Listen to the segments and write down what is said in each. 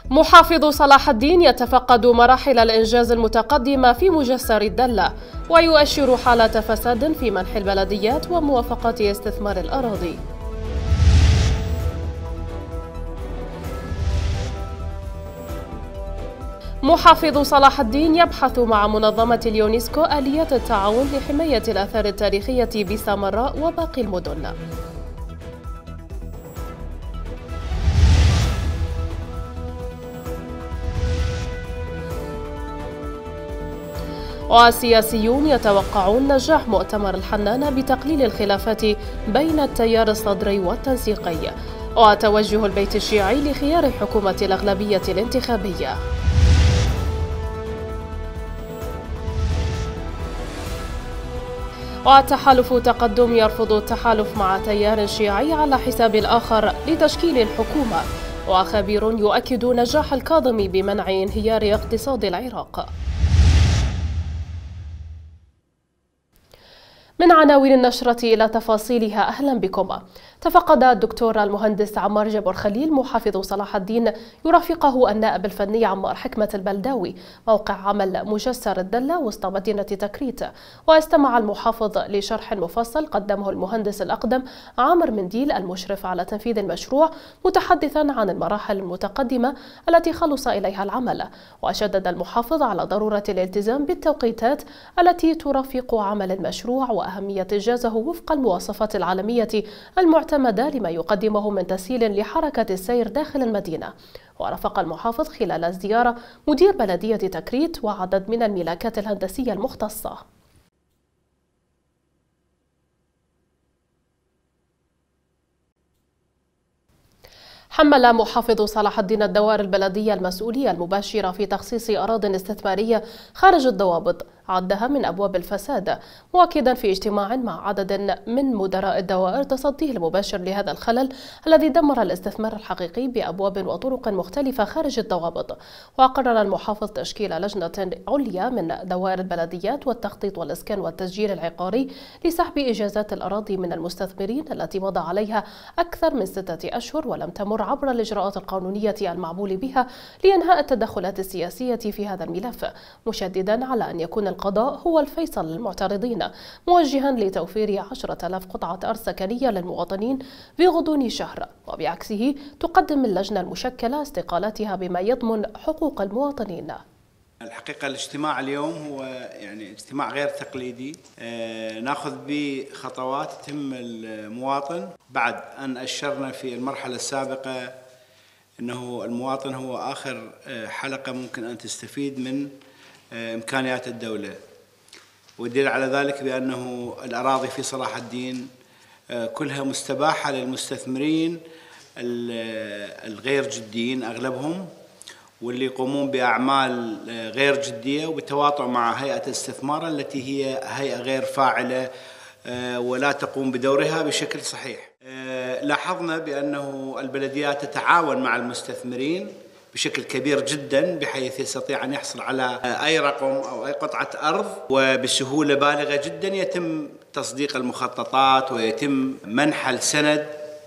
محافظ صلاح الدين يتفقد مراحل الإنجاز المتقدمة في مجسر الدلة، ويؤشر حالة فساد في منح البلديات وموافقات استثمار الأراضي. محافظ صلاح الدين يبحث مع منظمة اليونسكو آليات التعاون لحماية الآثار التاريخية بسامراء وباقي المدن. والسياسيون يتوقعون نجاح مؤتمر الحنانة بتقليل الخلافات بين التيار الصدري والتنسيقي، وتوجه البيت الشيعي لخيار حكومة الأغلبية الانتخابية. وتحالف تقدم يرفض التحالف مع تيار شيعي على حساب الآخر لتشكيل الحكومة، وخبير يؤكد نجاح الكاظمي بمنع انهيار اقتصاد العراق. من عناوين النشرة إلى تفاصيلها، أهلا بكم. تفقد الدكتور المهندس عمار جبر خليل محافظ صلاح الدين يرافقه النائب الفني عمار حكمة البلداوي موقع عمل مجسر الدلة وسط مدينة تكريت، واستمع المحافظ لشرح مفصل قدمه المهندس الأقدم عامر منديل المشرف على تنفيذ المشروع، متحدثا عن المراحل المتقدمة التي خلص إليها العمل. وشدد المحافظ على ضرورة الالتزام بالتوقيتات التي ترافق عمل المشروع وأهمية إنجازه وفق المواصفات العالمية المعتمدة لما يقدمه من تسهيل لحركة السير داخل المدينة. ورافق المحافظ خلال الزيارة مدير بلدية تكريت وعدد من الملاكات الهندسية المختصة. حمل محافظ صلاح الدين الدوائر البلدية المسؤولية المباشرة في تخصيص أراضٍ استثمارية خارج الضوابط عدها من أبواب الفساد، مؤكدا في اجتماع مع عدد من مدراء الدوائر تصديه المباشر لهذا الخلل الذي دمر الاستثمار الحقيقي بأبواب وطرق مختلفة خارج الضوابط. وقرر المحافظ تشكيل لجنة عليا من دوائر البلديات والتخطيط والإسكان والتسجيل العقاري لسحب إجازات الأراضي من المستثمرين التي مضى عليها أكثر من 6 أشهر ولم تمر عبر الإجراءات القانونية المعمول بها لإنهاء التدخلات السياسية في هذا الملف، مشددا على أن يكون القضاء هو الفيصل للمعترضين، موجها لتوفير 10,000 قطعة أرض سكنية للمواطنين في غضون شهر. وبعكسه تقدم اللجنة المشكلة استقالتها بما يضمن حقوق المواطنين. الحقيقة الاجتماع اليوم هو اجتماع غير تقليدي، ناخذ به خطوات تهم المواطن بعد أن أشرنا في المرحلة السابقة أنه المواطن هو آخر حلقة ممكن أن تستفيد من إمكانيات الدولة، والدليل على ذلك بأنه الأراضي في صلاح الدين كلها مستباحة للمستثمرين الغير جديين أغلبهم، واللي يقومون بأعمال غير جدية وبالتواطؤ مع هيئة الاستثمار التي هي هيئة غير فاعلة ولا تقوم بدورها بشكل صحيح. لاحظنا بأنه البلديات تتعاون مع المستثمرين بشكل كبير جدا بحيث يستطيع أن يحصل على أي رقم أو أي قطعة أرض وبسهولة بالغة جدا يتم تصديق المخططات ويتم منح السند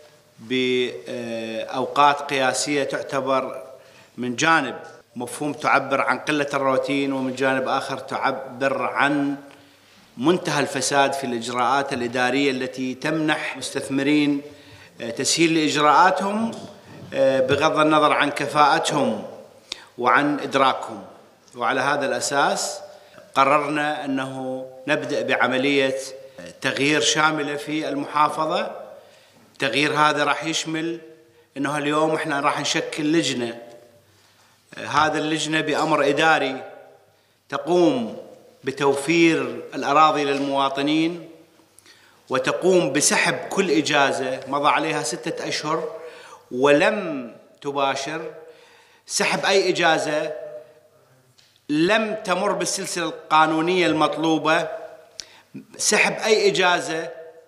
بأوقات قياسية تعتبر من جانب مفهوم تعبر عن قلة الروتين، ومن جانب آخر تعبر عن منتهى الفساد في الإجراءات الإدارية التي تمنح مستثمرين تسهيل لإجراءاتهم بغض النظر عن كفاءتهم وعن إدراكهم. وعلى هذا الأساس قررنا أنه نبدأ بعملية تغيير شاملة في المحافظة. التغيير هذا راح يشمل أنه اليوم احنا راح نشكل لجنة، هذا اللجنة بأمر إداري تقوم بتوفير الأراضي للمواطنين وتقوم بسحب كل إجازة مضى عليها 6 أشهر ولم تباشر، سحب أي إجازة لم تمر بالسلسلة القانونية المطلوبة، سحب أي إجازة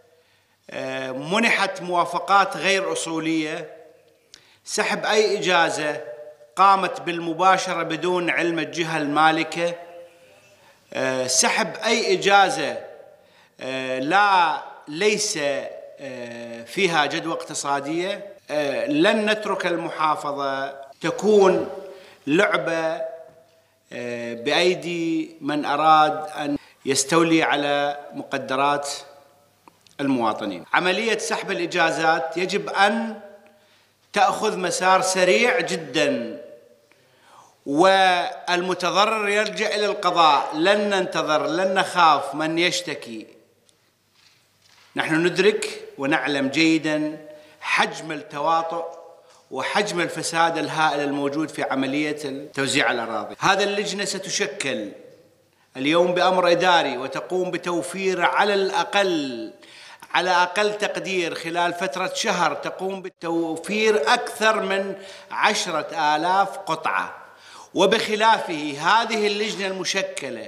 منحت موافقات غير أصولية، سحب أي إجازة قامت بالمباشرة بدون علم الجهة المالكة، سحب أي إجازة ليس فيها جدوى اقتصادية. لن نترك المحافظة تكون لعبة بأيدي من أراد أن يستولي على مقدرات المواطنين. عملية سحب الإجازات يجب أن تأخذ مسار سريع جدا، والمتضرر يرجع إلى القضاء. لن ننتظر، لن نخاف من يشتكي. نحن ندرك ونعلم جيدا حجم التواطؤ وحجم الفساد الهائل الموجود في عملية توزيع الأراضي. هذا اللجنة ستشكل اليوم بأمر إداري وتقوم بتوفير على أقل تقدير خلال فترة شهر تقوم بتوفير أكثر من 10,000 قطعة. وبخلافه هذه اللجنة المشكلة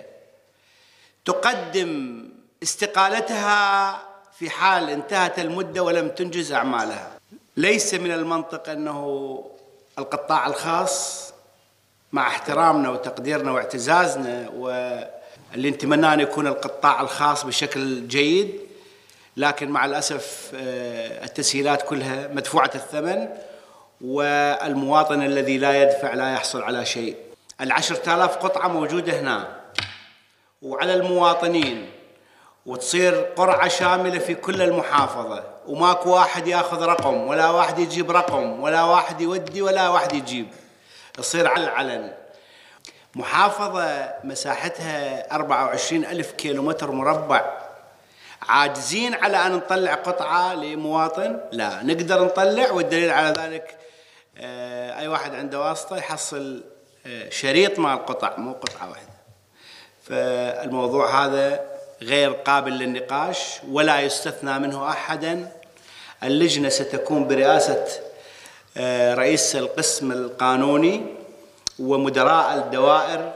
تقدم استقالتها في حال انتهت المدة ولم تنجز أعمالها. ليس من المنطق أنه القطاع الخاص، مع احترامنا وتقديرنا واعتزازنا واللي نتمنى أن يكون القطاع الخاص بشكل جيد، لكن مع الأسف التسهيلات كلها مدفوعة الثمن، والمواطن الذي لا يدفع لا يحصل على شيء. 10,000 قطعة موجودة هنا وعلى المواطنين، وتصير قرعة شاملة في كل المحافظة، وماكو واحد ياخذ رقم ولا واحد يجيب رقم ولا واحد يودي ولا واحد يجيب، يصير على العلن. محافظة مساحتها 24,000 كيلومتر مربع، عاجزين على أن نطلع قطعة لمواطن؟ لا، نقدر نطلع، والدليل على ذلك أي واحد عنده واسطة يحصل شريط مع القطع، مو قطعة واحدة. فالموضوع هذا غير قابل للنقاش ولا يستثنى منه أحدا. اللجنة ستكون برئاسة رئيس القسم القانوني ومدراء الدوائر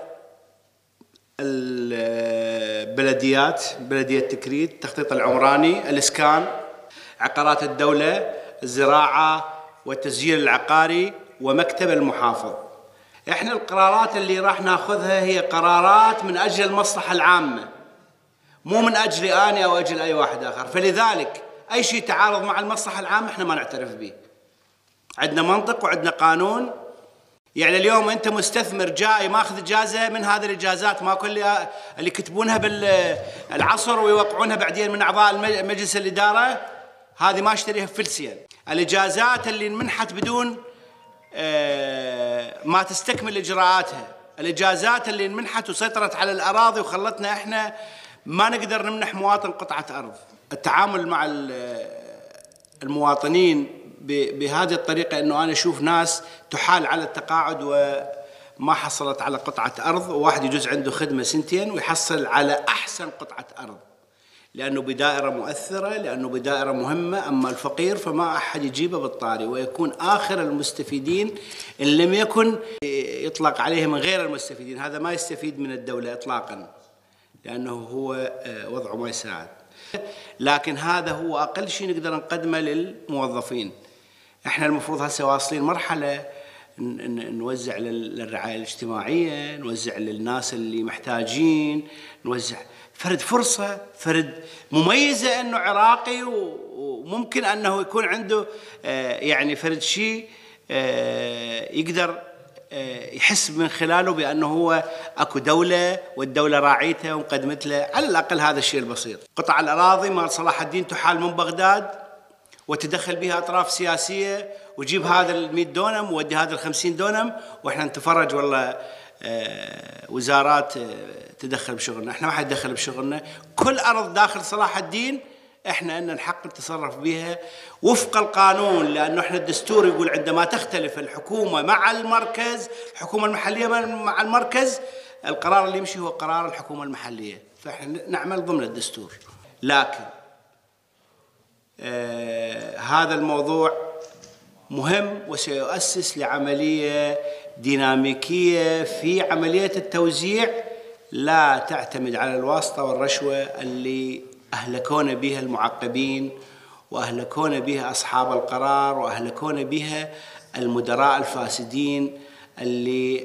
البلديات، بلدية تكريت، التخطيط العمراني، الإسكان، عقارات الدولة، الزراعة والتسجيل العقاري، ومكتب المحافظ. احنا القرارات اللي راح ناخذها هي قرارات من أجل المصلحة العامة، مو من أجل أنا أو أجل أي واحد آخر. فلذلك أي شيء تعارض مع المصلحة العامة احنا ما نعترف به. عندنا منطق وعندنا قانون. يعني اليوم أنت مستثمر جاي ماخذ إجازة من هذه الإجازات، ما كل اللي يكتبونها بالعصر ويوقعونها بعدين من أعضاء مجلس الإدارة، هذه ما اشتريها فلسيا. الإجازات اللي انمنحت بدون ما تستكمل إجراءاتها، الإجازات اللي انمنحت وسيطرت على الأراضي وخلتنا إحنا ما نقدر نمنح مواطن قطعة أرض. التعامل مع المواطنين بهذه الطريقة، أنه أنا أشوف ناس تحال على التقاعد وما حصلت على قطعة أرض، وواحد يجوز عنده خدمة سنتين ويحصل على أحسن قطعة أرض، لأنه بدائرة مؤثرة، لأنه بدائرة مهمة. أما الفقير فما أحد يجيبه بالطاري، ويكون آخر المستفيدين إن لم يكن يطلق عليه من غير المستفيدين. هذا ما يستفيد من الدولة إطلاقا، لأنه هو وضعه ما يساعد. لكن هذا هو أقل شيء نقدر نقدمه للموظفين. احنا المفروض هسه واصلين مرحلة نوزع للرعاية الاجتماعية، نوزع للناس اللي محتاجين، نوزع فرد فرصة، فرد مميزة أنه عراقي وممكن أنه يكون عنده يعني فرد شيء يقدر يحس من خلاله بأنه هو أكو دولة والدولة راعيته ومقدمت له على الأقل هذا الشيء البسيط. قطع الأراضي مال صلاح الدين تحال من بغداد وتدخل بها أطراف سياسية، وجيب هذا 100 دونم وودي هذا 50 دونم، وإحنا نتفرج والله وزارات تدخل بشغلنا. إحنا ما حد يدخل بشغلنا. كل أرض داخل صلاح الدين إحنا أن الحق نتصرف بها وفق القانون، لأنه إحنا الدستور يقول عندما تختلف الحكومة مع المركز، الحكومة المحلية مع المركز، القرار اللي يمشي هو قرار الحكومة المحلية، فإحنا نعمل ضمن الدستور. لكن هذا الموضوع مهم وسيؤسس لعملية ديناميكية في عملية التوزيع لا تعتمد على الواسطة والرشوة اللي أهلكونا بها المعقبين، وأهلكونا بها أصحاب القرار، وأهلكونا بها المدراء الفاسدين اللي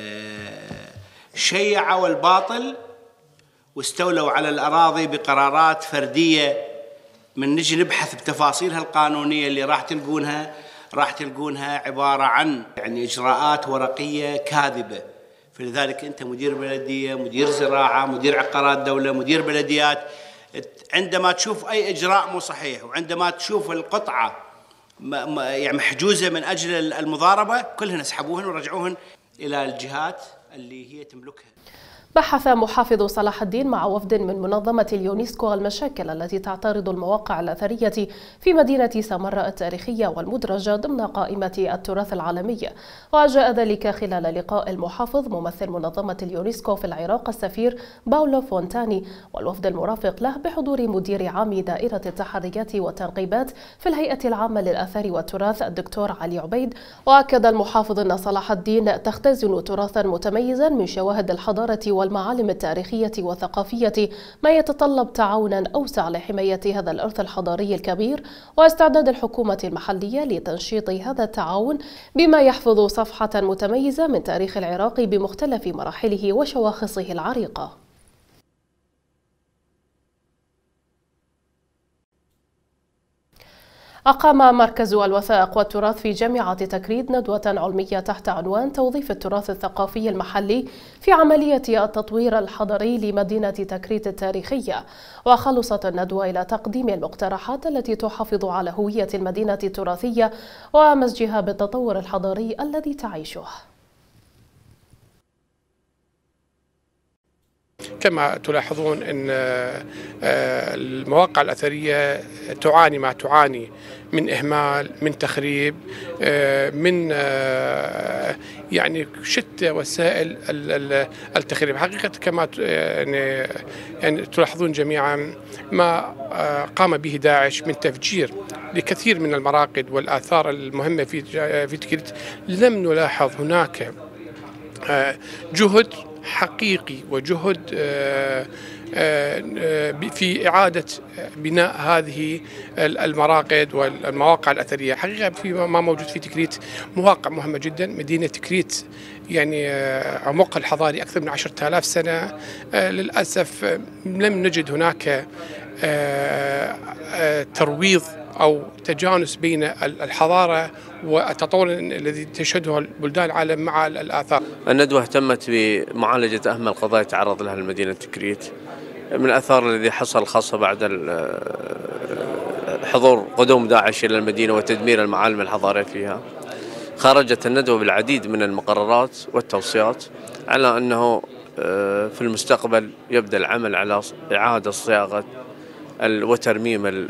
شيعوا الباطل واستولوا على الأراضي بقرارات فردية. من نجي نبحث بتفاصيلها القانونية اللي راح تلقونها راح تلقونها عبارة عن يعني إجراءات ورقية كاذبة. فلذلك أنت مدير بلدية، مدير زراعة، مدير عقارات دولة، مدير بلديات، عندما تشوف أي إجراء مو صحيح وعندما تشوف القطعة يعني محجوزة من أجل المضاربة كلهن اسحبوهن ورجعوهن إلى الجهات اللي هي تملكها. بحث محافظ صلاح الدين مع وفد من منظمة اليونسكو المشاكل التي تعترض المواقع الأثرية في مدينة سامراء التاريخية والمدرجة ضمن قائمة التراث العالمي. وجاء ذلك خلال لقاء المحافظ ممثل منظمة اليونسكو في العراق السفير باولو فونتاني والوفد المرافق له بحضور مدير عام دائرة التحريات والتنقيبات في الهيئة العامة للآثار والتراث الدكتور علي عبيد. وأكد المحافظ أن صلاح الدين تختزن تراثا متميزا من شواهد الحضارة والمعالم التاريخية والثقافية، ما يتطلب تعاونا أوسع لحماية هذا الإرث الحضاري الكبير واستعداد الحكومة المحلية لتنشيط هذا التعاون بما يحفظ صفحة متميزة من تاريخ العراق بمختلف مراحله وشواخصه العريقة. أقام مركز الوثائق والتراث في جامعة تكريت ندوة علمية تحت عنوان توظيف التراث الثقافي المحلي في عملية التطوير الحضري لمدينة تكريت التاريخية. وخلصت الندوة إلى تقديم المقترحات التي تحافظ على هوية المدينة التراثية ومزجها بالتطور الحضاري الذي تعيشه. كما تلاحظون أن المواقع الأثرية تعاني ما تعاني من إهمال، من تخريب، من يعني شتى وسائل التخريب. حقيقة كما يعني تلاحظون جميعا ما قام به داعش من تفجير لكثير من المراقد والآثار المهمة في تكريت. لم نلاحظ هناك جهد حقيقي وجهد في إعادة بناء هذه المراقد والمواقع الأثرية. حقيقة في ما موجود في تكريت مواقع مهمة جدا. مدينة تكريت يعني عمقها الحضاري أكثر من 10,000 سنة. للأسف لم نجد هناك ترويض أو تجانس بين الحضارة والتطور الذي تشهده البلدان العالم مع الآثار. الندوة اهتمت بمعالجة أهم القضايا تعرض لها المدينة تكريت من الآثار الذي حصل خاصة بعد حضور قدوم داعش إلى المدينة وتدمير المعالم الحضارية فيها. خرجت الندوة بالعديد من المقررات والتوصيات على أنه في المستقبل يبدأ العمل على إعادة صياغة وترميم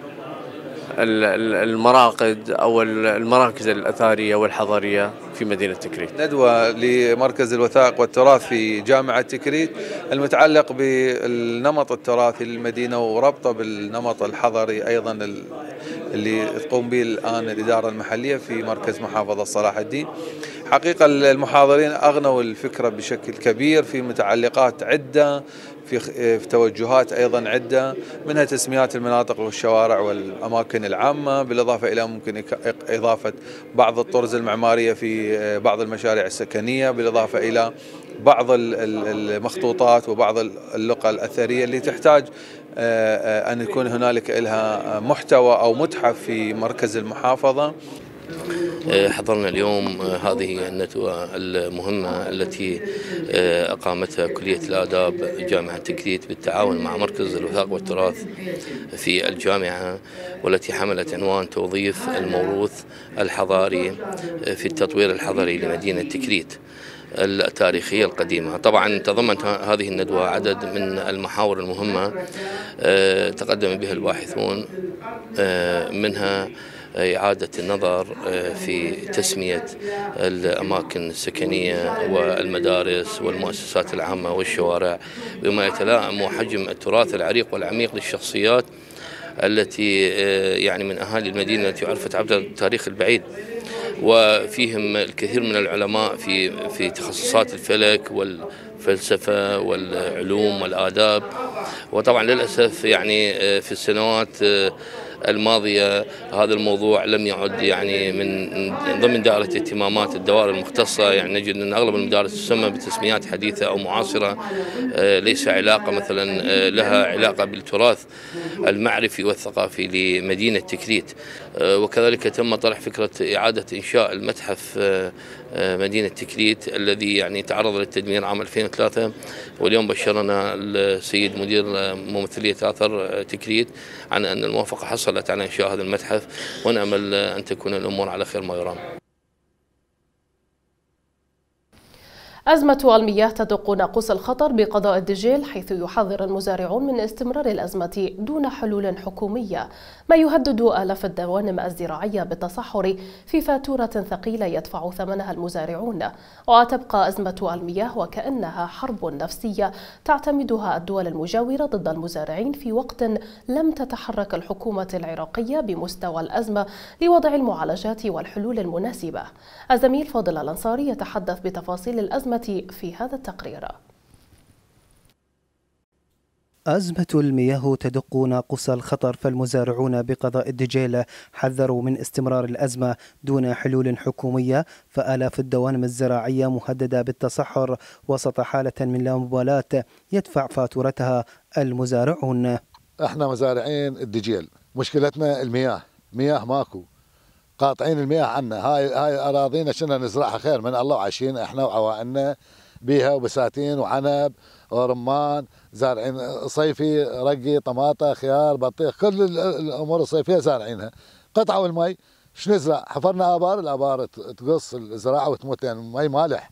المراقد أو المراكز الأثرية والحضارية في مدينة تكريت. ندوة لمركز الوثائق والتراث في جامعة تكريت المتعلق بالنمط التراثي للمدينة وربطه بالنمط الحضري أيضا اللي تقوم به الآن الإدارة المحلية في مركز محافظة صلاح الدين. حقيقة المحاضرين أغنوا الفكرة بشكل كبير في متعلقات عدة، في توجهات أيضا عدة، منها تسميات المناطق والشوارع والأماكن العامة، بالإضافة إلى ممكن إضافة بعض الطرز المعمارية في بعض المشاريع السكنية، بالإضافة إلى بعض المخطوطات وبعض اللقى الأثرية اللي تحتاج أن يكون هنالك لها محتوى أو متحف في مركز المحافظة. حضرنا اليوم هذه الندوة المهمة التي أقامتها كلية الآداب جامعة تكريت بالتعاون مع مركز الوثائق والتراث في الجامعة، والتي حملت عنوان توظيف الموروث الحضاري في التطوير الحضري لمدينة تكريت التاريخية القديمة. طبعا تضمنت هذه الندوة عدد من المحاور المهمة تقدم بها الباحثون، منها إعادة النظر في تسمية الأماكن السكنية والمدارس والمؤسسات العامة والشوارع بما يتلائم حجم التراث العريق والعميق للشخصيات التي يعني من أهالي المدينة التي عرفت عبر التاريخ البعيد، وفيهم الكثير من العلماء في تخصصات الفلك والفلسفة والعلوم والآداب. وطبعا للأسف يعني في السنوات الماضية هذا الموضوع لم يعد يعني من ضمن دائرة اهتمامات الدوائر المختصة. يعني نجد أن أغلب المدارس تسمى بتسميات حديثة أو معاصرة، ليس علاقة مثلا لها علاقة بالتراث المعرفي والثقافي لمدينة تكريت. وكذلك تم طرح فكرة إعادة إنشاء المتحف مدينة تكريت الذي يعني تعرض للتدمير عام 2003، واليوم بشرنا السيد مدير ممثلية آثار تكريت عن أن الموافقة حصلت على إنشاء هذا المتحف، ونأمل أن تكون الأمور على خير ما يرام. أزمة المياه تدق ناقوس الخطر بقضاء الدجيل، حيث يحذر المزارعون من استمرار الأزمة دون حلول حكومية، ما يهدد آلاف الدوانم الزراعية بالتصحر في فاتورة ثقيلة يدفع ثمنها المزارعون. وتبقى أزمة المياه وكأنها حرب نفسية تعتمدها الدول المجاورة ضد المزارعين، في وقت لم تتحرك الحكومة العراقية بمستوى الأزمة لوضع المعالجات والحلول المناسبة. الزميل فاضل الأنصاري يتحدث بتفاصيل الأزمة في هذا التقرير. أزمة المياه تدق ناقوس الخطر، فالمزارعون بقضاء الدجيل حذروا من استمرار الأزمة دون حلول حكومية، فآلاف الدوانم الزراعية مهددة بالتصحر وسط حالة من لا مبالاة يدفع فاتورتها المزارعون. احنا مزارعين الدجيل مشكلتنا المياه، مياه ماكو، قاطعين المياه عنا. هاي أراضينا كنا نزرعها خير من الله، وعايشين احنا وعوائلنا بيها، وبساتين وعنب ورمان، زارعين صيفي، رقي، طماطة، خيار، بطيخ، كل الأمور الصيفية زارعينها. قطعوا المي، شو نزرع؟ حفرنا آبار، الآبار تقص الزراعة وتموت لأن المي مالح.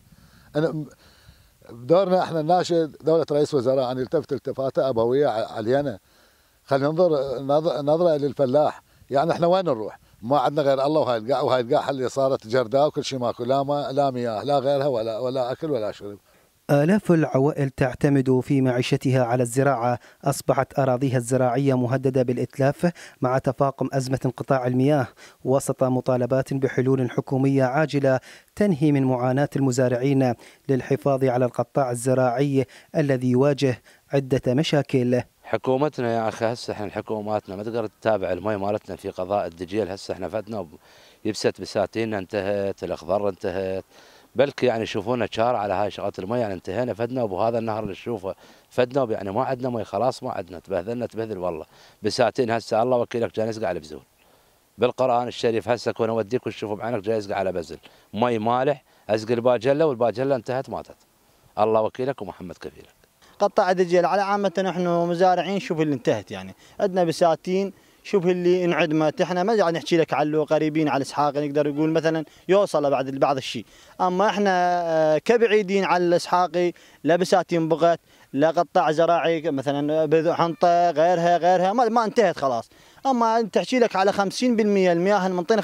بدورنا احنا نناشد دولة رئيس وزراء أن يلتفت التفاتة أبوية علينا، خلينا ننظر نظرة للفلاح. يعني احنا وين نروح؟ ما عندنا غير الله، وهاي القاع اللي صارت جرداء وكل شيء ماكو، لا مياه، لا غيرها، ولا أكل ولا شرب. آلاف العوائل تعتمد في معيشتها على الزراعة، أصبحت أراضيها الزراعية مهددة بالإتلاف مع تفاقم أزمة انقطاع المياه، وسط مطالبات بحلول حكومية عاجلة تنهي من معاناة المزارعين للحفاظ على القطاع الزراعي الذي يواجه عدة مشاكل. حكومتنا يا أخي، هسه احنا حكوماتنا ما تقدر تتابع المي مالتنا في قضاء الدجيل. هسه احنا فتنا يبست بساتيننا انتهت، الأخضر انتهت، بلكي يعني يشوفونا شار على هاي شغله المي. يعني انتهينا فدنا، وبهذا النهر اللي نشوفه فدنا، يعني ما عندنا مي، خلاص ما عندنا، تبهذلنا تبهذل والله. بساتين هسه الله وكيلك جاي نسقى على بزول. بالقرآن الشريف هسه كون اوديك وتشوفوا بعينك جاي يسقى على بزل، مي مالح، اسقي الباجله والباجله انتهت ماتت. الله وكيلك ومحمد كفيلك. قطاع الدجيل على عامة نحن مزارعين شوف اللي انتهت، يعني عندنا بساتين شوف اللي انعدمت. احنا ما قاعد نحكي لك على قريبين على اسحاق نقدر نقول مثلا يوصل بعض الشيء، اما احنا كبعيدين على الاسحاقي لا بساتين بغت لا قطاع زراعي مثلا حنطه غيرها ما انتهت خلاص. اما تحكي لك على 50% المياه المنطينا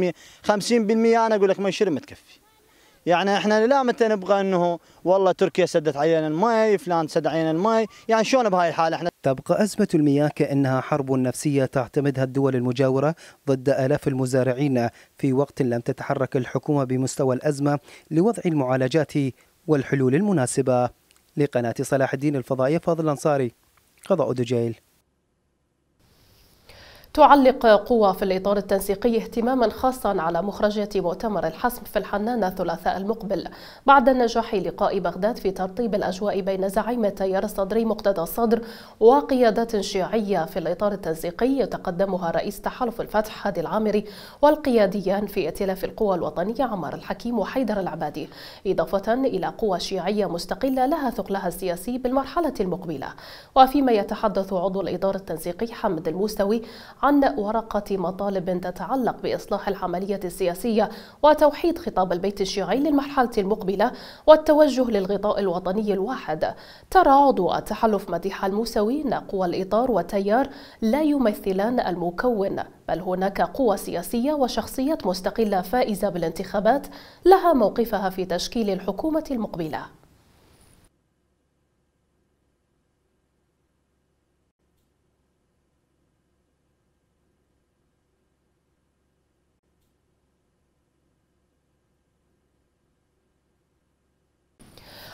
50% انا اقول لك ما يشرب ما تكفي. يعني احنا لا متى نبغى انه والله تركيا سدت علينا المي، فلان سد علينا المي، يعني شلون بهاي الحاله احنا؟ تبقى أزمة المياه كأنها حرب نفسية تعتمدها الدول المجاورة ضد آلاف المزارعين، في وقت لم تتحرك الحكومة بمستوى الأزمة لوضع المعالجات والحلول المناسبة. لقناة صلاح الدين الفضائية، فاضل الأنصاري، قضاء دجيل. تعلق قوى في الإطار التنسيقي اهتماما خاصا على مخرجة مؤتمر الحسم في الحنانة الثلاثاء المقبل، بعد نجاح لقاء بغداد في ترطيب الأجواء بين زعيم التيار الصدري مقتدى الصدر وقيادات شيعية في الإطار التنسيقي يتقدمها رئيس تحالف الفتح هادي العامري والقياديان في ائتلاف القوى الوطنية عمار الحكيم وحيدر العبادي، إضافة إلى قوى شيعية مستقلة لها ثقلها السياسي بالمرحلة المقبلة. وفيما يتحدث عضو الإطار التنسيقي حمد الموسوي عن ورقة مطالب تتعلق بإصلاح العملية السياسية وتوحيد خطاب البيت الشيعي للمرحلة المقبلة والتوجه للغطاء الوطني الواحد. ترى عضو التحالف مديحة الموسوي أن قوى الإطار والتيار لا يمثلان المكون، بل هناك قوى سياسية وشخصيات مستقلة فائزة بالانتخابات لها موقفها في تشكيل الحكومة المقبلة.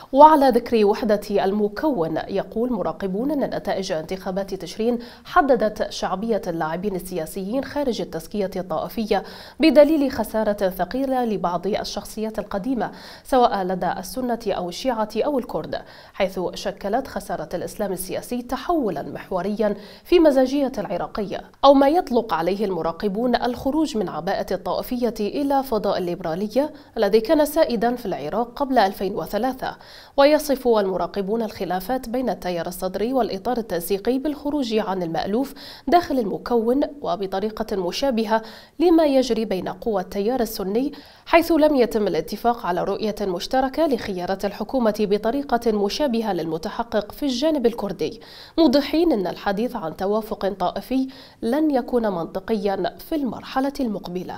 وعلى ذكر وحدة المكون، يقول مراقبون أن نتائج انتخابات تشرين حددت شعبية اللاعبين السياسيين خارج التزكية الطائفية بدليل خسارة ثقيلة لبعض الشخصيات القديمة سواء لدى السنة أو الشيعة أو الكرد، حيث شكلت خسارة الإسلام السياسي تحولا محوريا في مزاجية العراقية، أو ما يطلق عليه المراقبون الخروج من عباءة الطائفية إلى فضاء الليبرالية الذي كان سائدا في العراق قبل 2003. ويصف المراقبون الخلافات بين التيار الصدري والإطار التنسيقي بالخروج عن المألوف داخل المكون، وبطريقة مشابهة لما يجري بين قوى التيار السني، حيث لم يتم الاتفاق على رؤية مشتركة لخيارة الحكومة بطريقة مشابهة للمتحقق في الجانب الكردي، موضحين أن الحديث عن توافق طائفي لن يكون منطقيا في المرحلة المقبلة.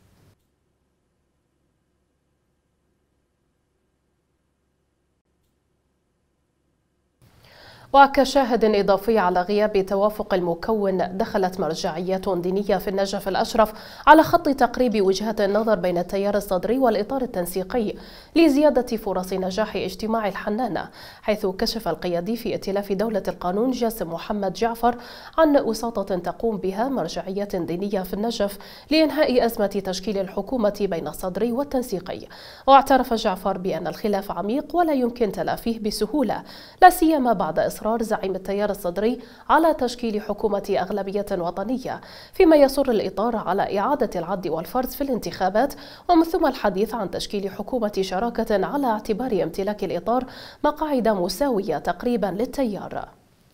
وكشاهد إضافي على غياب توافق المكون، دخلت مرجعيات دينية في النجف الأشرف على خط تقريب وجهات النظر بين التيار الصدري والإطار التنسيقي لزيادة فرص نجاح اجتماع الحنانة، حيث كشف القيادي في ائتلاف دولة القانون جاسم محمد جعفر عن وساطة تقوم بها مرجعيات دينية في النجف لإنهاء أزمة تشكيل الحكومة بين الصدري والتنسيقي. واعترف جعفر بأن الخلاف عميق ولا يمكن تلافيه بسهولة، لا سيما بعد إصرار زعيم التيار الصدري على تشكيل حكومة أغلبية وطنية، فيما يصر الإطار على إعادة العد والفرز في الانتخابات، ومن ثم الحديث عن تشكيل حكومة شراكة على اعتبار امتلاك الإطار مقاعد مساوية تقريبا للتيار.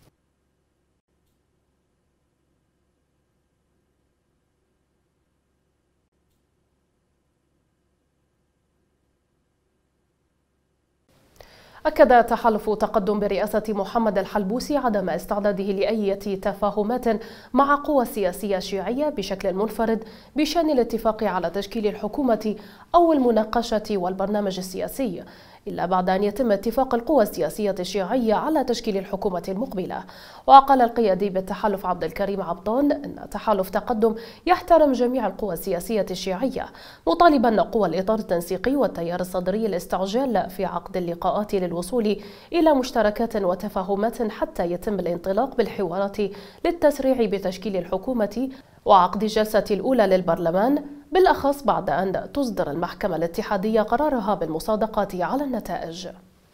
أكد تحالف تقدم برئاسة محمد الحلبوسي عدم استعداده لأي تفاهمات مع قوى سياسية شيعية بشكل منفرد بشأن الاتفاق على تشكيل الحكومة أو المناقشة والبرنامج السياسي، إلا بعد أن يتم اتفاق القوى السياسية الشيعية على تشكيل الحكومة المقبلة. وقال القيادي بالتحالف عبد الكريم عبطان أن تحالف تقدم يحترم جميع القوى السياسية الشيعية، مطالبا قوى الإطار التنسيقي والتيار الصدري الاستعجال في عقد اللقاءات للوصول إلى مشتركات وتفاهمات حتى يتم الانطلاق بالحوارات للتسريع بتشكيل الحكومة وعقد الجلسة الأولى للبرلمان، بالأخص بعد أن تصدر المحكمة الاتحادية قرارها بالمصادقة على النتائج.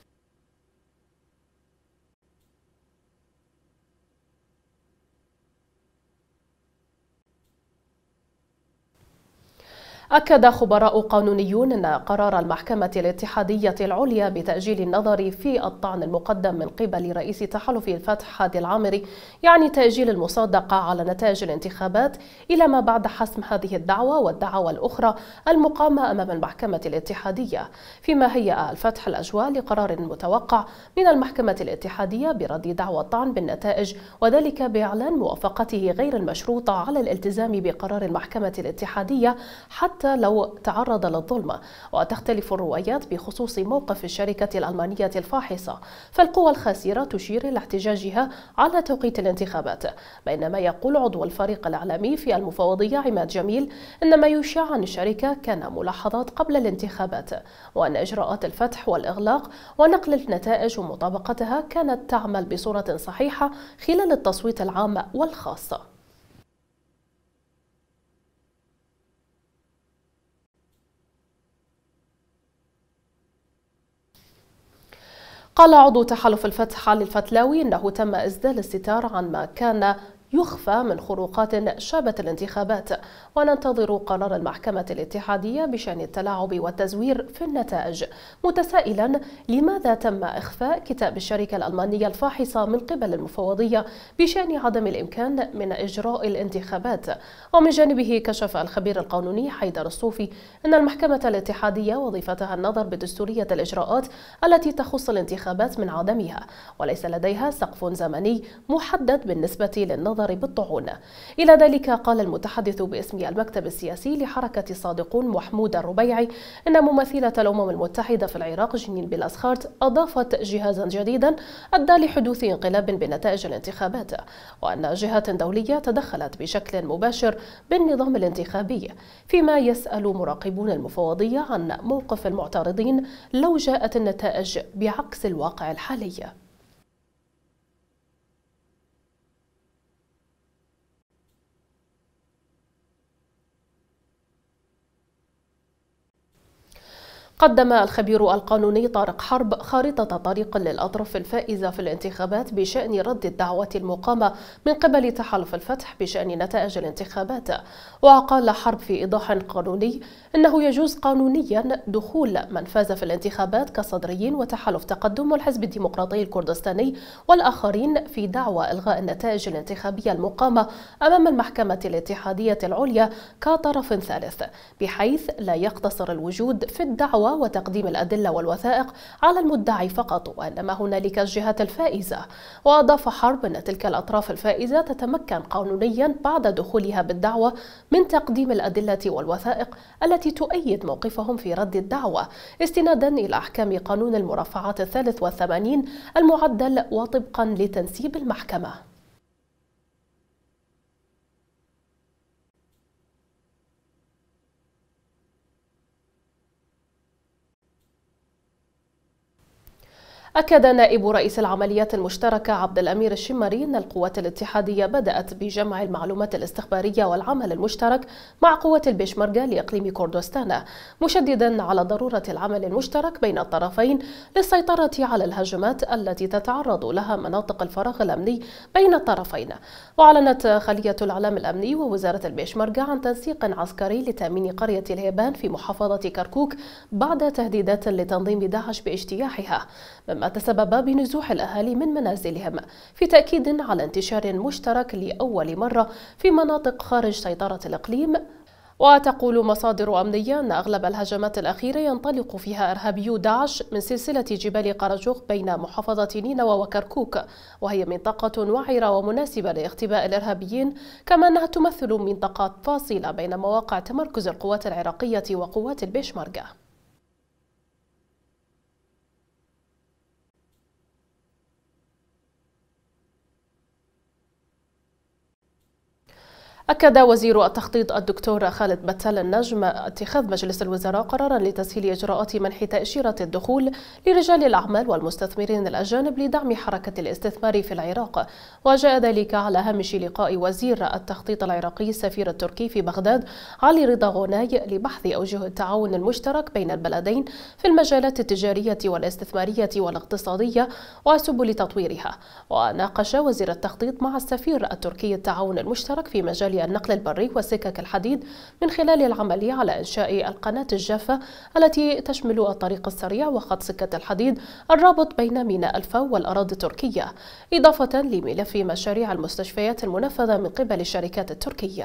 أكد خبراء قانونيون أن قرار المحكمة الاتحادية العليا بتأجيل النظر في الطعن المقدم من قبل رئيس تحالف الفتح هادي العامري يعني تأجيل المصادقة على نتائج الانتخابات إلى ما بعد حسم هذه الدعوة والدعوى الأخرى المقامة أمام المحكمة الاتحادية، فيما هيأ الفتح الأجواء لقرار متوقع من المحكمة الاتحادية برد دعوى الطعن بالنتائج، وذلك بإعلان موافقته غير المشروطة على الالتزام بقرار المحكمة الاتحادية حتى لو تعرض للظلم. وتختلف الروايات بخصوص موقف الشركة الألمانية الفاحصة، فالقوى الخاسرة تشير إلى احتجاجها على توقيت الانتخابات، بينما يقول عضو الفريق الإعلامي في المفوضية عماد جميل إن ما يشاع عن الشركة كان ملاحظات قبل الانتخابات، وأن إجراءات الفتح والإغلاق ونقل النتائج ومطابقتها كانت تعمل بصورة صحيحة خلال التصويت العام والخاص. قال عضو تحالف الفتح علي الفتلاوي إنه تم إسدال الستار عن ما كان يخفى من خروقات شابت الانتخابات، وننتظر قرار المحكمة الاتحادية بشأن التلاعب والتزوير في النتائج، متسائلا لماذا تم إخفاء كتاب الشركة الألمانية الفاحصة من قبل المفوضية بشأن عدم الإمكان من إجراء الانتخابات. ومن جانبه كشف الخبير القانوني حيدر الصوفي أن المحكمة الاتحادية وظيفتها النظر بدستورية الإجراءات التي تخص الانتخابات من عدمها، وليس لديها سقف زمني محدد بالنسبة للنظر الحذر بالطاعون. إلى ذلك قال المتحدث باسم المكتب السياسي لحركة الصادقون محمود الربيعي إن ممثلة الأمم المتحدة في العراق جنين بلاسخارت أضافت جهازا جديدا أدى لحدوث انقلاب بنتائج الانتخابات، وأن جهات دولية تدخلت بشكل مباشر بالنظام الانتخابي، فيما يسأل مراقبون المفوضية عن موقف المعترضين لو جاءت النتائج بعكس الواقع الحالي. قدم الخبير القانوني طارق حرب خارطة طريق للأطراف الفائزة في الانتخابات بشأن رد الدعوات المقامة من قبل تحالف الفتح بشأن نتائج الانتخابات. وقال حرب في إيضاح قانوني إنه يجوز قانونيا دخول من فاز في الانتخابات كصدريين وتحالف تقدم والحزب الديمقراطي الكردستاني والآخرين في دعوى إلغاء النتائج الانتخابية المقامة أمام المحكمة الاتحادية العليا كطرف ثالث، بحيث لا يقتصر الوجود في الدعوى وتقديم الأدلة والوثائق على المدعي فقط، وإنما هنالك الجهات الفائزة. وأضاف حرب أن تلك الأطراف الفائزة تتمكن قانونيا بعد دخولها بالدعوة من تقديم الأدلة والوثائق التي تؤيد موقفهم في رد الدعوة، استنادا إلى أحكام قانون المرافعات 83 المعدل وطبقا لتنسيب المحكمة. أكد نائب رئيس العمليات المشتركة عبد الأمير الشمري أن القوات الاتحادية بدأت بجمع المعلومات الاستخبارية والعمل المشترك مع قوات البيشمركة لإقليم كردستان، مشددا على ضرورة العمل المشترك بين الطرفين للسيطرة على الهجمات التي تتعرض لها مناطق الفراغ الأمني بين الطرفين. وأعلنت خلية الإعلام الأمني ووزارة البيشمركة عن تنسيق عسكري لتأمين قرية الهيبان في محافظة كركوك بعد تهديدات لتنظيم داعش باجتياحها، مما تسبب بنزوح الأهالي من منازلهم، في تأكيد على انتشار مشترك لأول مرة في مناطق خارج سيطرة الإقليم. وتقول مصادر أمنية أن أغلب الهجمات الأخيرة ينطلق فيها إرهابيو داعش من سلسلة جبال قرجوق بين محافظة نينوى وكركوك، وهي منطقة وعرة ومناسبة لاختباء الإرهابيين، كما أنها تمثل منطقة فاصلة بين مواقع تمركز القوات العراقية وقوات البيشمركة. أكد وزير التخطيط الدكتور خالد بتال النجم اتخاذ مجلس الوزراء قرارا لتسهيل إجراءات منح تأشيرة الدخول لرجال الأعمال والمستثمرين الأجانب لدعم حركة الاستثمار في العراق. وجاء ذلك على هامش لقاء وزير التخطيط العراقي السفير التركي في بغداد علي رضا غوناي لبحث أوجه التعاون المشترك بين البلدين في المجالات التجارية والاستثمارية والاقتصادية وسبل تطويرها. وناقش وزير التخطيط مع السفير التركي التعاون المشترك في مجال النقل البري وسكك الحديد من خلال العمل على إنشاء القناة الجافة التي تشمل الطريق السريع وخط سكة الحديد الرابط بين ميناء الفو والأراضي التركية، إضافة لملف مشاريع المستشفيات المنفذة من قبل الشركات التركية.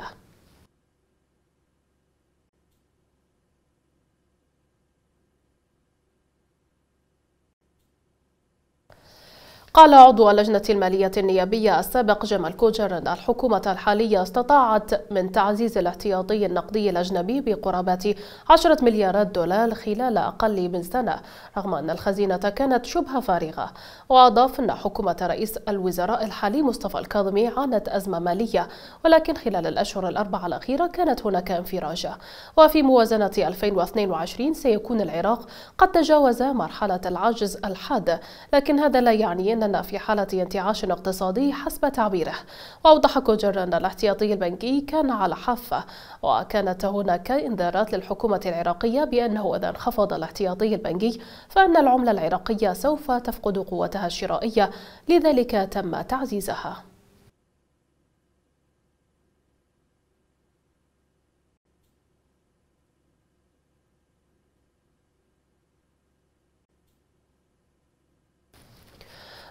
قال عضو اللجنة المالية النيابية السابق جمال كوجر أن الحكومة الحالية استطاعت من تعزيز الاحتياطي النقدي الأجنبي بقرابة 10 مليارات دولار خلال أقل من سنة، رغم أن الخزينة كانت شبه فارغة. وأضاف أن حكومة رئيس الوزراء الحالي مصطفى الكاظمي عانت أزمة مالية، ولكن خلال الأشهر الأربعة الأخيرة كانت هناك انفراج. وفي موازنة 2022 سيكون العراق قد تجاوز مرحلة العجز الحاد، لكن هذا لا يعني أننا في حالة انتعاش اقتصادي حسب تعبيره. وأوضح كوجر أن الاحتياطي البنكي كان على حافة، وكانت هناك إنذارات للحكومة العراقية بأنه إذا انخفض الاحتياطي البنكي فإن العملة العراقية سوف تفقد قوتها الشرائية، لذلك تم تعزيزها.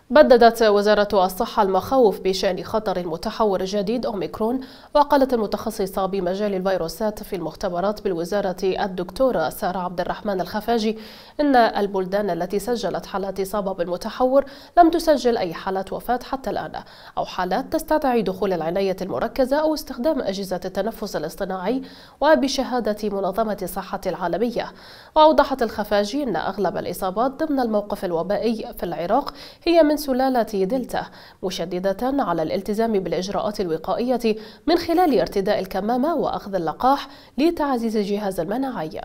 بددت وزارة الصحة المخاوف بشأن خطر المتحور الجديد أوميكرون، وقالت المتخصصة بمجال الفيروسات في المختبرات بالوزارة الدكتورة سارة عبد الرحمن الخفاجي إن البلدان التي سجلت حالات إصابة بالمتحور لم تسجل أي حالات وفاة حتى الآن أو حالات تستدعي دخول العناية المركزة أو استخدام أجهزة التنفس الاصطناعي وبشهادة منظمة الصحة العالمية. وأوضحت الخفاجي أن أغلب الإصابات ضمن الموقف الوبائي في العراق هي من سلالة دلتا، مشددة على الالتزام بالإجراءات الوقائية من خلال ارتداء الكمامة وأخذ اللقاح لتعزيز الجهاز المناعي.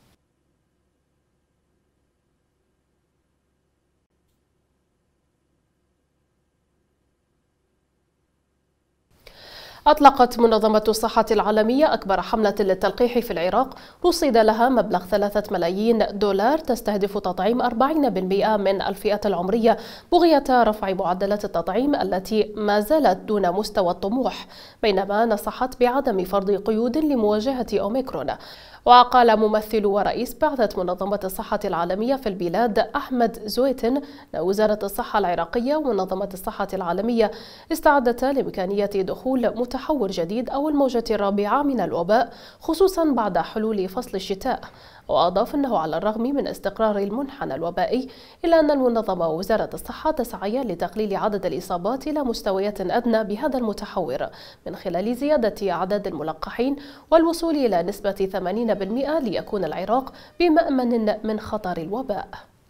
أطلقت منظمة الصحة العالمية أكبر حملة للتلقيح في العراق رصد لها مبلغ 3 ملايين دولار تستهدف تطعيم 40% من الفئة العمرية بغية رفع معدلات التطعيم التي ما زالت دون مستوى الطموح، بينما نصحت بعدم فرض قيود لمواجهة أوميكرون. وقال ممثل ورئيس بعثة منظمة الصحة العالمية في البلاد أحمد زويتن أن وزارة الصحة العراقية ومنظمة الصحة العالمية استعدتا لإمكانية دخول متحور جديد أو الموجة الرابعة من الوباء، خصوصا بعد حلول فصل الشتاء. وأضاف أنه على الرغم من استقرار المنحنى الوبائي إلا أن المنظمة ووزارة الصحة تسعيان لتقليل عدد الإصابات إلى مستويات أدنى بهذا المتحور من خلال زيادة أعداد الملقحين والوصول إلى نسبة 80% ليكون العراق بمأمن من خطر الوباء.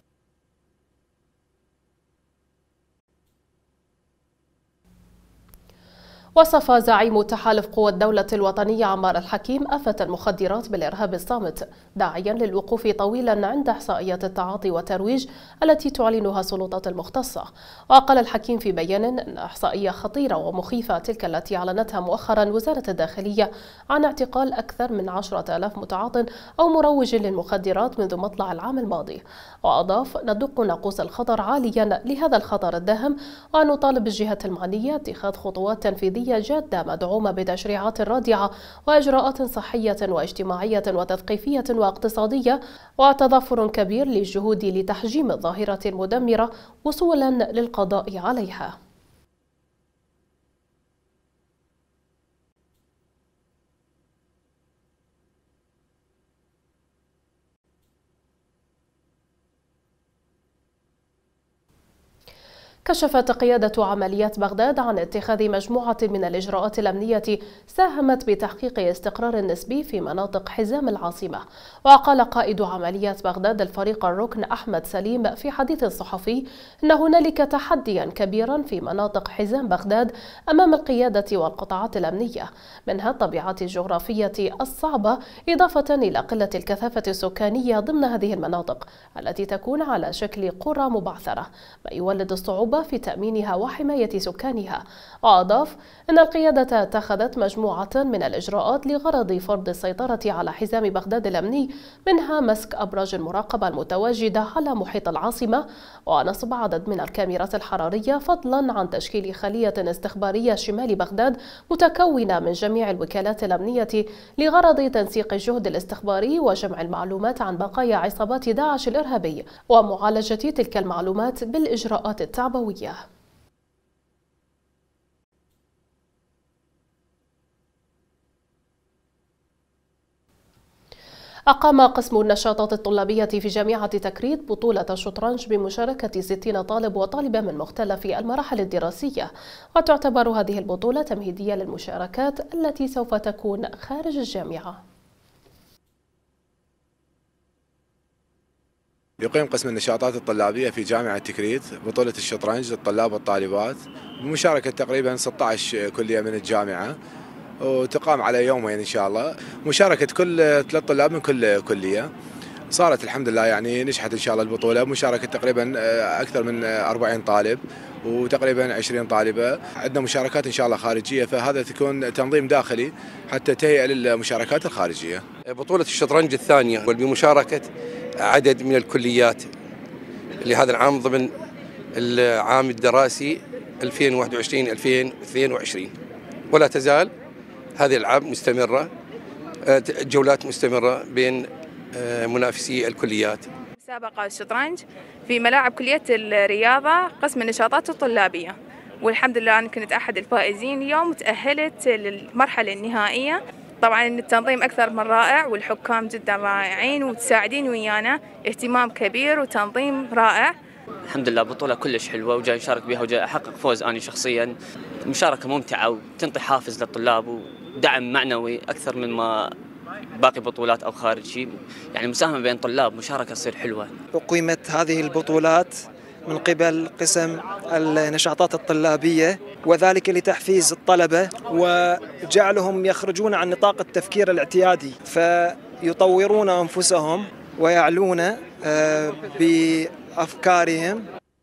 وصف زعيم تحالف قوى الدولة الوطنية عمار الحكيم آفة المخدرات بالإرهاب الصامت، داعيا للوقوف طويلا عند إحصائيات التعاطي والترويج التي تعلنها السلطات المختصة. وقال الحكيم في بيان أن إحصائية خطيرة ومخيفة تلك التي أعلنتها مؤخرا وزارة الداخلية عن اعتقال أكثر من 10,000 متعاط أو مروج للمخدرات منذ مطلع العام الماضي. وأضاف: ندق ناقوس الخطر عاليا لهذا الخطر الداهم، ونطالب الجهات المعنية اتخاذ خطوات تنفيذية جادة مدعومة بتشريعات رادعة وإجراءات صحية واجتماعية وتثقيفية واقتصادية، وتضافر كبير للجهود لتحجيم الظاهرة المدمرة وصولا للقضاء عليها. كشفت قيادة عمليات بغداد عن اتخاذ مجموعة من الإجراءات الأمنية ساهمت بتحقيق استقرار نسبي في مناطق حزام العاصمة. وقال قائد عمليات بغداد الفريق الركن أحمد سليم في حديث صحفي أن هنالك تحديا كبيرا في مناطق حزام بغداد أمام القيادة والقطاعات الأمنية، منها الطبيعة الجغرافية الصعبة إضافة إلى قلة الكثافة السكانية ضمن هذه المناطق التي تكون على شكل قرى مبعثرة، ما يولد الصعوبة في تأمينها وحماية سكانها. وأضاف أن القيادة اتخذت مجموعة من الإجراءات لغرض فرض السيطرة على حزام بغداد الأمني، منها مسك أبراج المراقبة المتواجدة على محيط العاصمة ونصب عدد من الكاميرات الحرارية، فضلا عن تشكيل خلية استخبارية شمال بغداد متكونة من جميع الوكالات الأمنية لغرض تنسيق الجهد الاستخباري وجمع المعلومات عن بقايا عصابات داعش الإرهابي ومعالجة تلك المعلومات بالإجراءات التعبوية. أقام قسم النشاطات الطلابية في جامعة تكريت بطولة الشطرنج بمشاركة 60 طالب وطالبة من مختلف المراحل الدراسية، وتعتبر هذه البطولة تمهيدية للمشاركات التي سوف تكون خارج الجامعة. يقيم قسم النشاطات الطلابية في جامعة تكريت بطولة الشطرنج للطلاب والطالبات بمشاركة تقريبا 16 كلية من الجامعة، وتقام على يومين إن شاء الله، مشاركة كل 3 طلاب من كل كلية. صارت الحمد لله يعني نجحت إن شاء الله البطولة، مشاركة تقريبا أكثر من 40 طالب وتقريبا 20 طالبة. عندنا مشاركات إن شاء الله خارجية، فهذا تكون تنظيم داخلي حتى تهيئة للمشاركات الخارجية. بطولة الشطرنج الثانية وبمشاركة عدد من الكليات لهذا العام ضمن العام الدراسي 2021-2022، ولا تزال هذه الألعاب مستمرة، جولات مستمرة بين منافسي الكليات. مسابقة الشطرنج في ملاعب كلية الرياضة قسم النشاطات الطلابية، والحمد لله أنا كنت أحد الفائزين اليوم وتأهلت للمرحلة النهائية. طبعا التنظيم أكثر من رائع والحكام جدا رائعين وتساعدين ويانا، اهتمام كبير وتنظيم رائع. الحمد لله بطولة كلش حلوة وجاي أشارك بها وجاي أحقق فوز أنا شخصيا. مشاركة ممتعة وتنطي حافز للطلاب ودعم معنوي أكثر مما باقي بطولات أو خارج شيء، يعني مساهمة بين طلاب مشاركة تصير حلوة. أقيمت هذه البطولات من قبل قسم النشاطات الطلابية، وذلك لتحفيز الطلبة وجعلهم يخرجون عن نطاق التفكير الاعتيادي، فيطورون أنفسهم ويعلون بأفكارهم.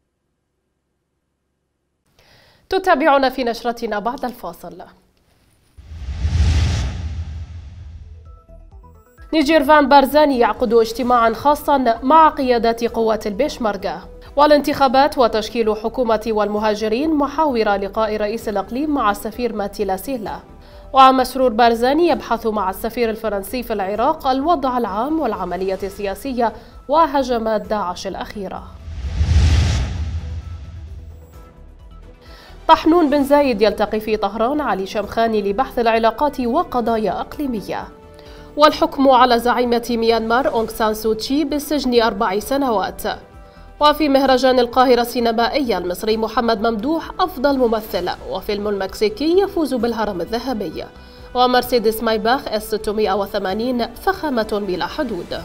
تتابعون في نشرتنا بعد الفاصل. نيجيرفان بارزاني يعقد اجتماعا خاصا مع قيادات قوات البيشمركة. والانتخابات وتشكيل حكومة والمهاجرين محاور لقاء رئيس الإقليم مع السفير ماتيلا سيلا. ومسرور بارزاني يبحث مع السفير الفرنسي في العراق الوضع العام والعملية السياسية وهجمات داعش الأخيرة. طحنون بن زايد يلتقي في طهران علي شمخاني لبحث العلاقات وقضايا إقليمية. والحكم على زعيمة ميانمار أونغ سان سوتشي بالسجن 4 سنوات. وفي مهرجان القاهرة السينمائي المصري محمد ممدوح أفضل ممثل، وفيلم المكسيكي يفوز بالهرم الذهبي. ومرسيدس مايباخ اس 680 فخامة بلا حدود.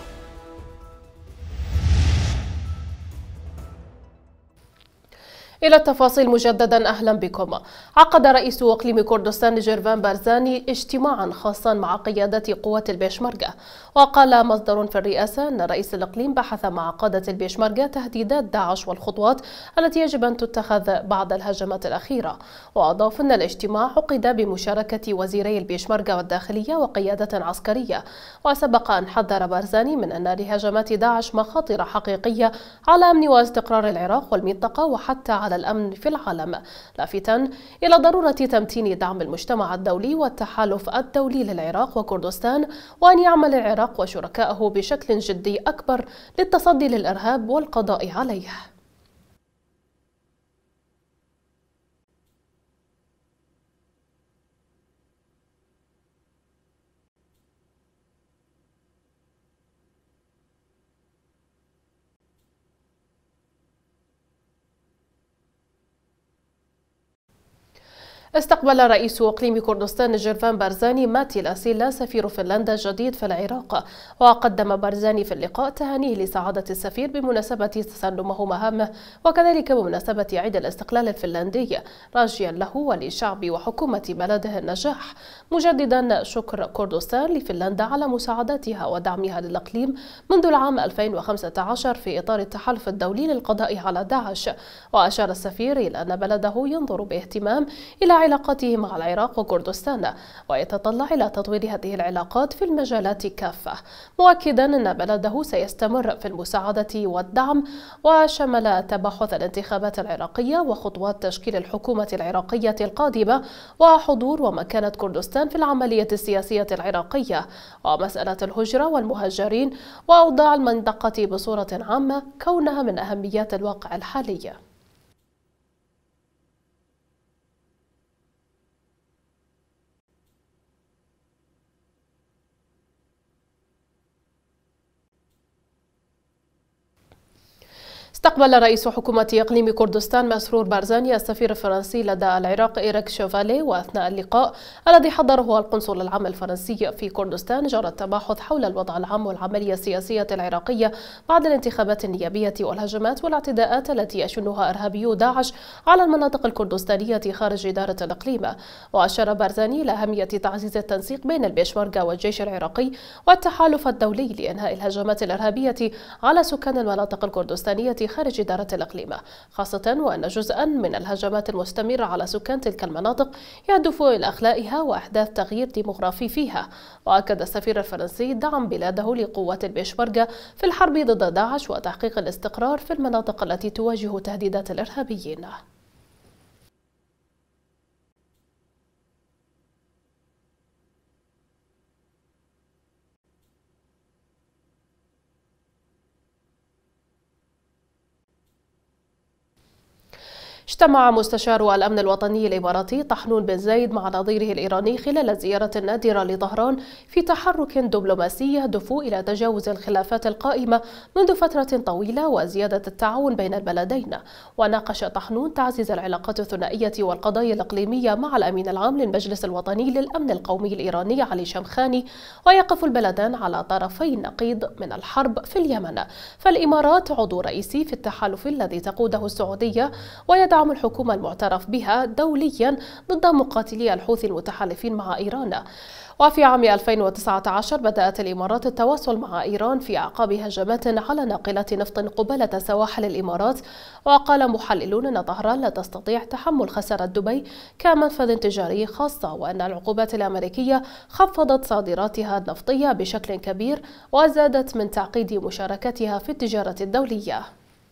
إلى التفاصيل مجددا أهلا بكم. عقد رئيس إقليم كردستان نيجيرفان بارزاني اجتماعا خاصا مع قيادة قوات البيشمركة. وقال مصدر في الرئاسة أن رئيس الإقليم بحث مع قادة البيشمركة تهديدات داعش والخطوات التي يجب أن تتخذ بعد الهجمات الأخيرة. وأضاف أن الاجتماع عقد بمشاركة وزيري البيشمركة والداخلية وقيادة عسكرية. وسبق أن حذر بارزاني من أن لهجمات داعش مخاطر حقيقية على أمن واستقرار العراق والمنطقة وحتى على الأمن في العالم، لافتا إلى ضرورة تمتين دعم المجتمع الدولي والتحالف الدولي للعراق وكردستان، وأن يعمل العراق وشركائه بشكل جدي أكبر للتصدي للإرهاب والقضاء عليه. استقبل رئيس إقليم كردستان نيجيرفان بارزاني ماتيلا سيلا سفير فنلندا الجديد في العراق. وقدم بارزاني في اللقاء تهانيه لسعادة السفير بمناسبة تسلمه مهامه وكذلك بمناسبة عيد الاستقلال الفنلندي، راجيا له ولشعب وحكومة بلده النجاح، مجددا شكر كردستان لفنلندا على مساعداتها ودعمها للإقليم منذ العام 2015 في إطار التحالف الدولي للقضاء على داعش. وأشار السفير إلى أن بلده ينظر باهتمام إلى علاقاته مع العراق وكردستان ويتطلع إلى تطوير هذه العلاقات في المجالات كافة، مؤكدا أن بلده سيستمر في المساعدة والدعم. وشمل تباحث الانتخابات العراقية وخطوات تشكيل الحكومة العراقية القادمة وحضور ومكانة كردستان في العملية السياسية العراقية ومسألة الهجرة والمهاجرين وأوضاع المنطقة بصورة عامة كونها من أهميات الواقع الحالي. استقبل رئيس حكومة إقليم كردستان مسرور بارزاني السفير الفرنسي لدى العراق إيريك شوفالي. وأثناء اللقاء الذي حضره القنصل العام الفرنسي في كردستان جرى التباحث حول الوضع العام والعملية السياسية العراقية بعد الانتخابات النيابية والهجمات والاعتداءات التي يشنها إرهابيو داعش على المناطق الكردستانية خارج إدارة الإقليم. وأشار بارزاني إلى أهمية تعزيز التنسيق بين البيشمركة والجيش العراقي والتحالف الدولي لإنهاء الهجمات الإرهابية على سكان المناطق الكردستانية خارج إدارة الإقليم، خاصة وأن جزءا من الهجمات المستمرة على سكان تلك المناطق يهدف إلى إخلائها وإحداث تغيير ديمغرافي فيها. وأكد السفير الفرنسي دعم بلاده لقوات البيشمركة في الحرب ضد داعش وتحقيق الاستقرار في المناطق التي تواجه تهديدات الإرهابيين. اجتمع مستشار الأمن الوطني الإماراتي طحنون بن زايد مع نظيره الإيراني خلال الزيارة النادرة لطهران في تحرك دبلوماسي يهدف إلى تجاوز الخلافات القائمة منذ فترة طويلة وزيادة التعاون بين البلدين. وناقش طحنون تعزيز العلاقات الثنائية والقضايا الإقليمية مع الأمين العام للمجلس الوطني للأمن القومي الإيراني علي شمخاني. ويقف البلدان على طرفي النقيض من الحرب في اليمن، فالإمارات عضو رئيسي في التحالف الذي تقوده السعودية ويدعم الحكومة المعترف بها دوليا ضد مقاتلي الحوثي المتحالفين مع إيران. وفي عام 2019 بدأت الإمارات التواصل مع إيران في أعقاب هجمات على ناقلات نفط قبالة سواحل الإمارات. وقال محللون أن طهران لا تستطيع تحمل خسارة دبي كمنفذ تجاري خاصة، وأن العقوبات الأمريكية خفضت صادراتها النفطية بشكل كبير وزادت من تعقيد مشاركتها في التجارة الدولية.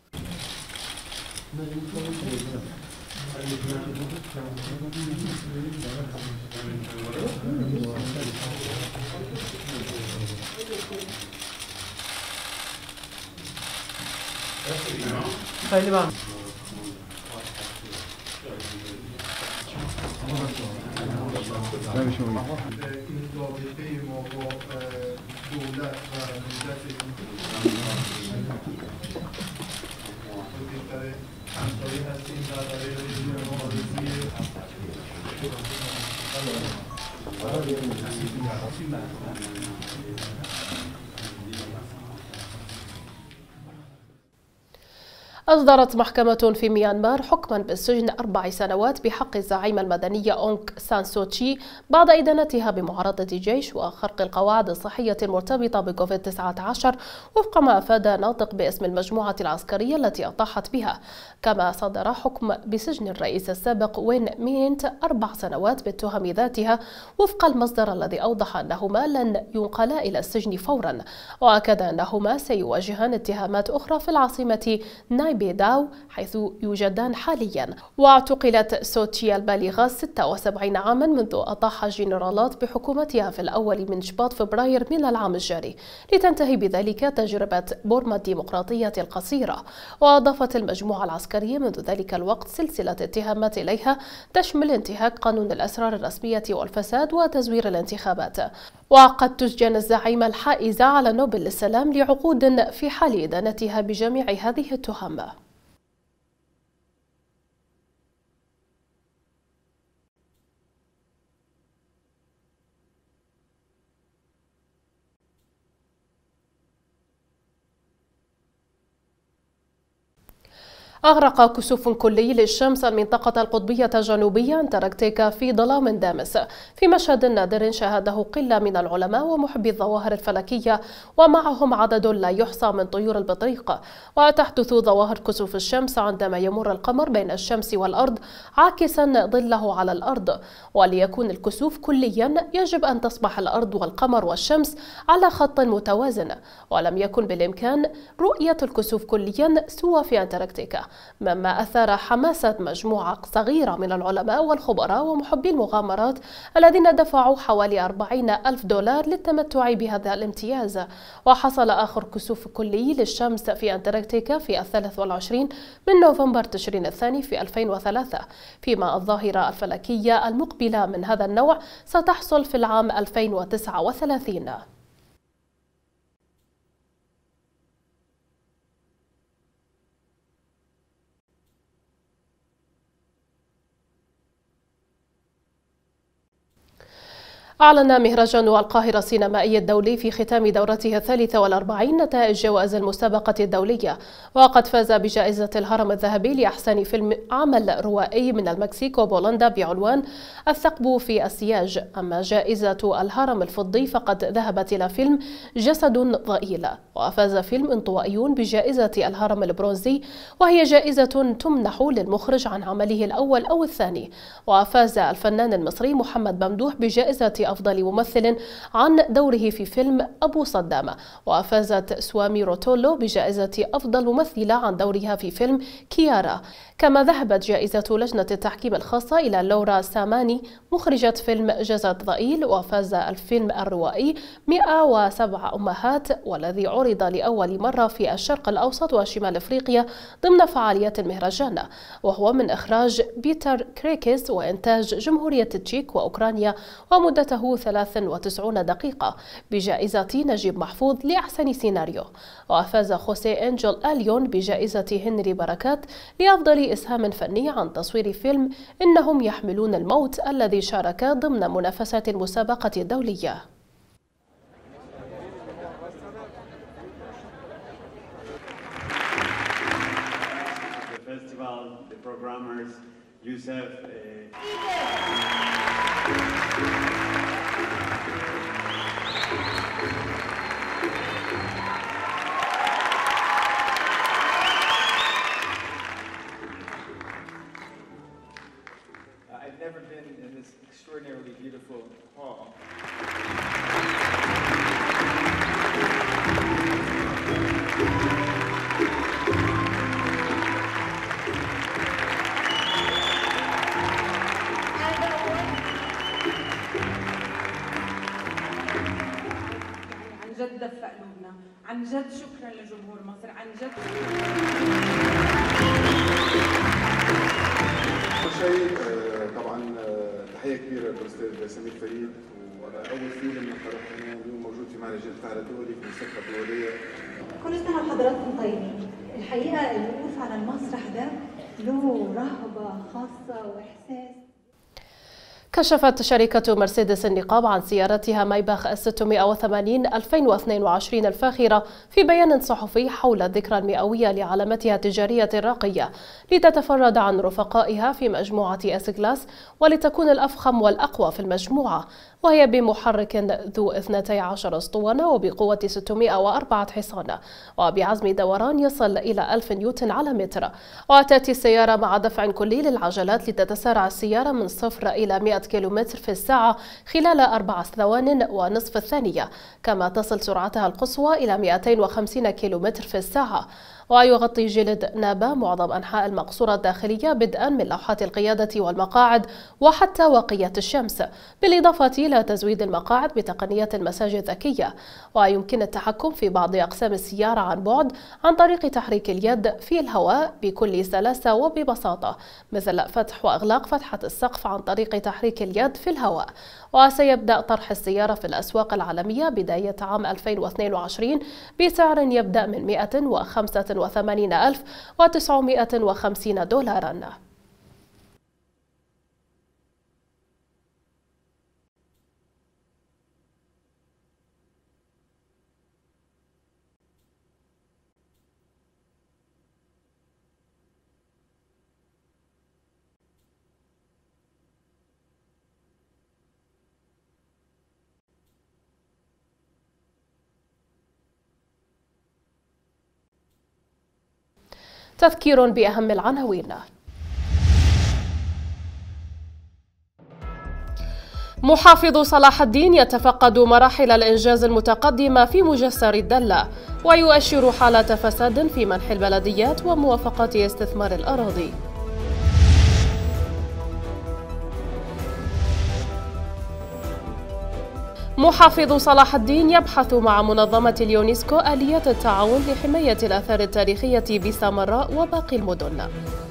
أصدرت محكمة في ميانمار حكما بالسجن 4 سنوات بحق الزعيمة المدنية أونغ سان سو تشي بعد إدانتها بمعارضة الجيش وخرق القواعد الصحية المرتبطة بكوفيد-19 وفق ما أفاد ناطق باسم المجموعة العسكرية التي أطاحت بها. كما صدر حكم بسجن الرئيس السابق وين مينت 4 سنوات بالتهم ذاتها وفق المصدر الذي أوضح أنهما لن ينقلا إلى السجن فورا، وأكد أنهما سيواجهان اتهامات أخرى في العاصمة نايبيداو حيث يوجدان حاليا. واعتقلت سوتشي البالغة 76 عاما منذ أطاح جنرالات بحكومتها في الأول من شباط فبراير من العام الجاري، لتنتهي بذلك تجربة بورما الديمقراطية القصيرة. وأضافت المجموعة العسكرية منذ ذلك الوقت سلسلة اتهامات إليها تشمل انتهاك قانون الأسرار الرسمية والفساد وتزوير الانتخابات. وقد تسجن الزعيمة الحائزة على نوبل للسلام لعقود في حال إدانتها بجميع هذه التهم. أغرق كسوف كلي للشمس المنطقة القطبية الجنوبية أنتاركتيكا في ظلام دامس في مشهد نادر شاهده قلة من العلماء ومحبي الظواهر الفلكية ومعهم عدد لا يحصى من طيور البطريق. وتحدث ظواهر كسوف الشمس عندما يمر القمر بين الشمس والأرض عاكسا ظله على الأرض. وليكون الكسوف كليا يجب أن تصبح الأرض والقمر والشمس على خط متوازن، ولم يكن بالإمكان رؤية الكسوف كليا سوى في أنتاركتيكا، مما أثار حماسة مجموعة صغيرة من العلماء والخبراء ومحبي المغامرات الذين دفعوا حوالي 40,000 دولار للتمتع بهذا الامتياز. وحصل آخر كسوف كلي للشمس في أنتاركتيكا في 23 من نوفمبر تشرين الثاني في 2003، فيما الظاهرة الفلكية المقبلة من هذا النوع ستحصل في العام 2039. أعلن مهرجان القاهرة السينمائي الدولي في ختام دورته 43 نتائج جوائز المسابقة الدولية، وقد فاز بجائزة الهرم الذهبي لأحسن فيلم عمل روائي من المكسيك وبولندا بعنوان الثقب في السياج. أما جائزة الهرم الفضي فقد ذهبت إلى فيلم جسد ضئيل. وفاز فيلم انطوائيون بجائزة الهرم البرونزي، وهي جائزة تمنح للمخرج عن عمله الأول أو الثاني. وفاز الفنان المصري محمد ممدوح بجائزة أفضل ممثل عن دوره في فيلم أبو صدام، وفازت سوامي روتولو بجائزة أفضل ممثلة عن دورها في فيلم كيارا. كما ذهبت جائزة لجنة التحكيم الخاصة إلى لورا ساماني مخرجة فيلم جزة ضئيل، وفاز الفيلم الروائي 107 أمهات والذي عرض لأول مرة في الشرق الأوسط وشمال أفريقيا ضمن فعاليات المهرجان، وهو من إخراج بيتر كريكيز وإنتاج جمهورية التشيك وأوكرانيا، ومدته 93 دقيقة، بجائزة نجيب محفوظ لأحسن سيناريو. وفاز خوسيه أنجل أليون بجائزة هنري بركات لأفضل إسهام فني عن تصوير فيلم إنهم يحملون الموت الذي شارك ضمن منافسة المسابقة الدولية. I've never been in this extraordinarily beautiful hall. عن جد دفى قلوبنا، عن جد شكرا لجمهور مصر، عن جد شيء طبعا تحيه كبيره للاستاذ سمير فريد، واول فيلم اقترحناه اليوم موجود في مهرجان القاهره الدولي في المستشفى الدوليه. كل سنه وحضراتكم طيبين. الحقيقه الوقوف على المسرح ده له رهبه خاصه واحساس. كشفت شركة مرسيدس النقاب عن سيارتها مايباخ 680 2022 الفاخرة في بيان صحفي حول الذكرى المئوية لعلامتها التجارية الراقية، لتتفرد عن رفقائها في مجموعة اس كلاس ولتكون الأفخم والأقوى في المجموعة، وهي بمحرك ذو 12 اسطوانة وبقوة 604 حصان وبعزم دوران يصل إلى 1000 نيوتن على متر. وتأتي السيارة مع دفع كلي للعجلات لتتسارع السيارة من 0 إلى 100 كيلومتر في الساعة خلال 4 ثوان ونصف الثانية، كما تصل سرعتها القصوى إلى 250 كيلومتر في الساعة. ويغطي جلد نابا معظم أنحاء المقصورة الداخلية بدءا من لوحات القيادة والمقاعد وحتى واقية الشمس، بالإضافة إلى تزويد المقاعد بتقنية المساج الذكية. ويمكن التحكم في بعض أقسام السيارة عن بعد عن طريق تحريك اليد في الهواء بكل سلاسة وببساطة، مثل فتح وإغلاق فتحة السقف عن طريق تحريك اليد في الهواء. وسيبدأ طرح السيارة في الأسواق العالمية بداية عام 2022 بسعر يبدأ من 185,950 دولارا. تذكير بأهم العناوين. محافظ صلاح الدين يتفقد مراحل الإنجاز المتقدمة في مجسر الدلة، ويؤشر حالة فساد في منح البلديات وموافقة استثمار الأراضي. محافظ صلاح الدين يبحث مع منظمة اليونسكو آليات التعاون لحماية الآثار التاريخية بسامراء وباقي المدن.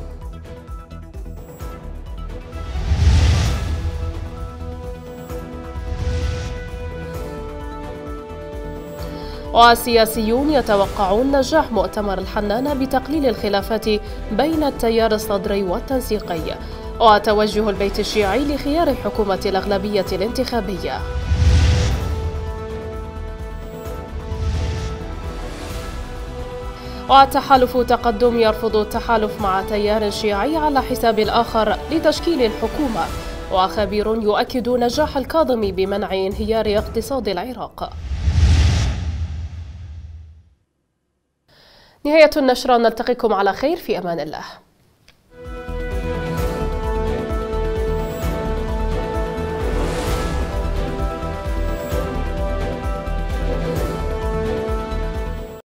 والسياسيون يتوقعون نجاح مؤتمر الحنان بتقليل الخلافات بين التيار الصدري والتنسيقي. وتوجه البيت الشيعي لخيار حكومة الأغلبية الانتخابية. وتحالف تقدم يرفض التحالف مع تيار شيعي على حساب الآخر لتشكيل الحكومة. وخبير يؤكد نجاح الكاظمي بمنع انهيار اقتصاد العراق. نهاية النشرة، نلتقيكم على خير، في أمان الله.